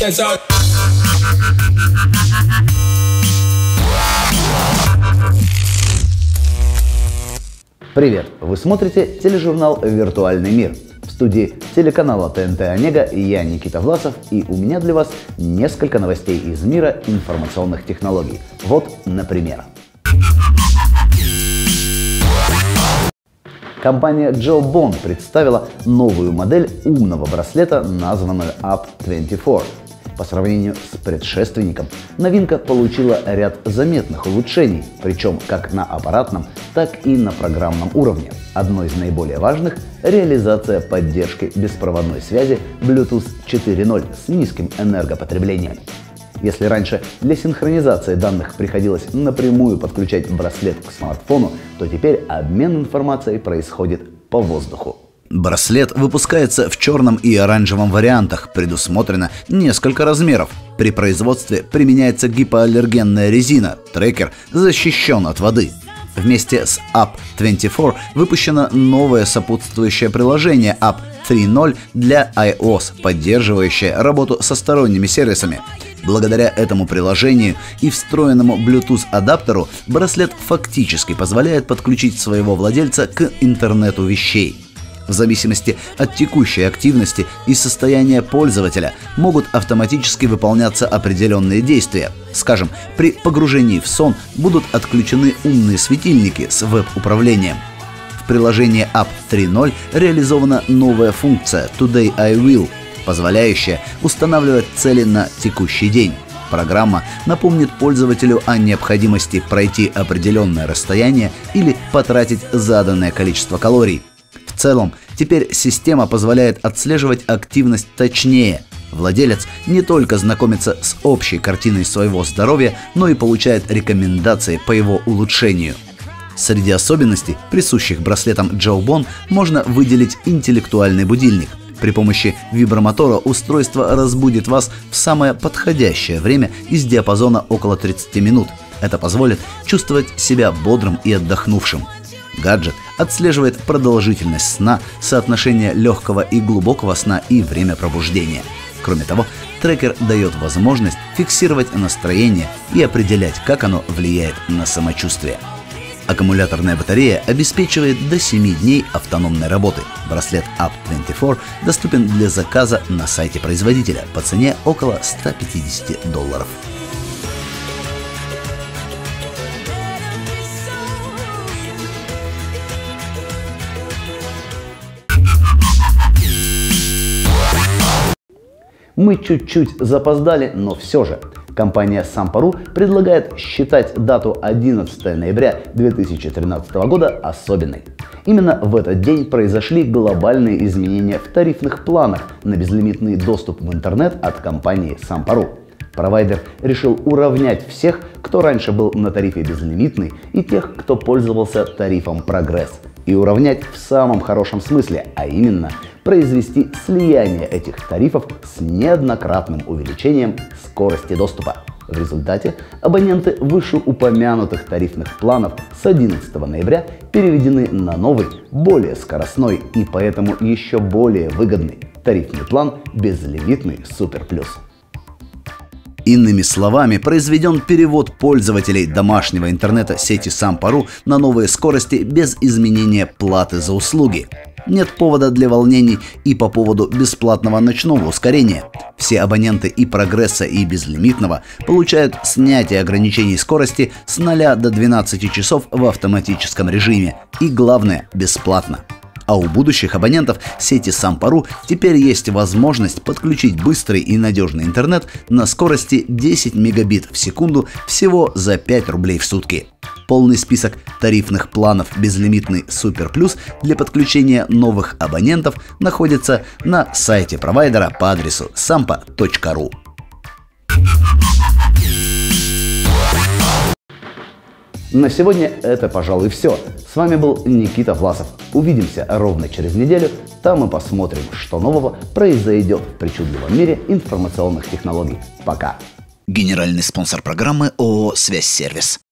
Привет! Вы смотрите тележурнал «Виртуальный мир». В студии телеканала ТНТ Онега я Никита Власов, и у меня для вас несколько новостей из мира информационных технологий. Вот, например. Компания Jawbone представила новую модель умного браслета, названную App 24. По сравнению с предшественником, новинка получила ряд заметных улучшений, причем как на аппаратном, так и на программном уровне. Одно из наиболее важных – реализация поддержки беспроводной связи Bluetooth 4.0 с низким энергопотреблением. Если раньше для синхронизации данных приходилось напрямую подключать браслет к смартфону, то теперь обмен информацией происходит по воздуху. Браслет выпускается в черном и оранжевом вариантах, предусмотрено несколько размеров. При производстве применяется гипоаллергенная резина, трекер защищен от воды. Вместе с App 24 выпущено новое сопутствующее приложение App 3.0 для iOS, поддерживающее работу со сторонними сервисами. Благодаря этому приложению и встроенному Bluetooth-адаптеру браслет фактически позволяет подключить своего владельца к интернету вещей. В зависимости от текущей активности и состояния пользователя могут автоматически выполняться определенные действия. Скажем, при погружении в сон будут отключены умные светильники с веб-управлением. В приложении App 3.0 реализована новая функция Today I Will, позволяющая устанавливать цели на текущий день. Программа напомнит пользователю о необходимости пройти определенное расстояние или потратить заданное количество калорий. В целом, теперь система позволяет отслеживать активность точнее. Владелец не только знакомится с общей картиной своего здоровья, но и получает рекомендации по его улучшению. Среди особенностей, присущих браслетам Jawbone, можно выделить интеллектуальный будильник. При помощи вибромотора устройство разбудит вас в самое подходящее время из диапазона около 30 минут. Это позволит чувствовать себя бодрым и отдохнувшим. Гаджет отслеживает продолжительность сна, соотношение легкого и глубокого сна и время пробуждения. Кроме того, трекер дает возможность фиксировать настроение и определять, как оно влияет на самочувствие. Аккумуляторная батарея обеспечивает до 7 дней автономной работы. Браслет App 24 доступен для заказа на сайте производителя по цене около $150. Мы чуть-чуть запоздали, но все же. Компания Sampa.ru предлагает считать дату 11 ноября 2013 года особенной. Именно в этот день произошли глобальные изменения в тарифных планах на безлимитный доступ в интернет от компании Sampa.ru. Провайдер решил уравнять всех, кто раньше был на тарифе безлимитный, и тех, кто пользовался тарифом Прогресс. И уравнять в самом хорошем смысле, а именно произвести слияние этих тарифов с неоднократным увеличением скорости доступа. В результате абоненты вышеупомянутых тарифных планов с 11 ноября переведены на новый, более скоростной и поэтому еще более выгодный тарифный план безлимитный Супер Плюс. Иными словами, произведен перевод пользователей домашнего интернета сети Sampa.ru на новые скорости без изменения платы за услуги. Нет повода для волнений и по поводу бесплатного ночного ускорения. Все абоненты и Прогресса, и безлимитного получают снятие ограничений скорости с 0 до 12 часов в автоматическом режиме. И главное, бесплатно. А у будущих абонентов сети Sampa.ru теперь есть возможность подключить быстрый и надежный интернет на скорости 10 мегабит в секунду всего за 5 рублей в сутки. Полный список тарифных планов безлимитный Супер Плюс для подключения новых абонентов находится на сайте провайдера по адресу sampa.ru. На сегодня это, пожалуй, все. С вами был Никита Власов. Увидимся ровно через неделю. Там мы посмотрим, что нового произойдет в причудливом мире информационных технологий. Пока. Генеральный спонсор программы ООО «Связь Сервис».